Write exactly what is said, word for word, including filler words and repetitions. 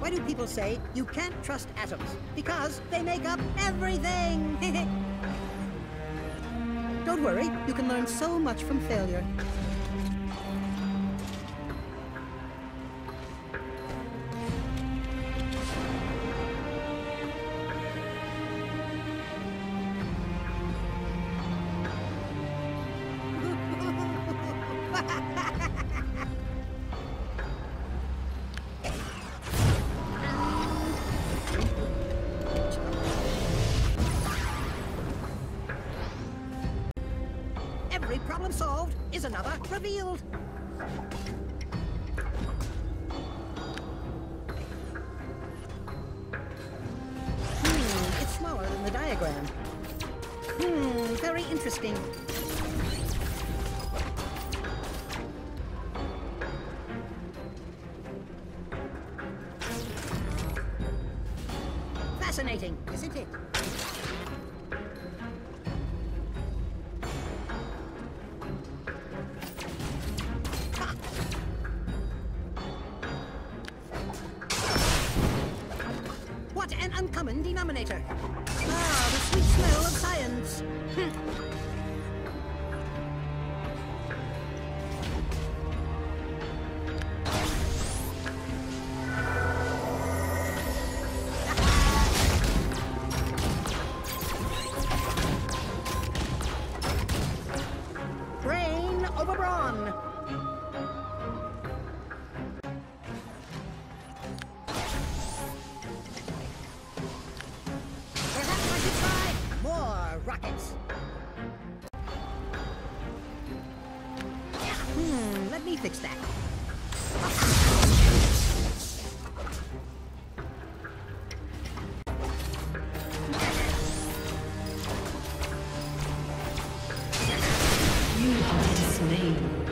Why do people say you can't trust atoms? Because they make up everything! Don't worry, you can learn so much from failure. Every problem solved is another revealed. Hmm, it's smaller than the diagram. Hmm, very interesting. Fascinating, isn't it? What an uncommon denominator! Ah, the sweet smell of science! Brain over brawn! Rockets. Hmm, let me fix that. You are slain.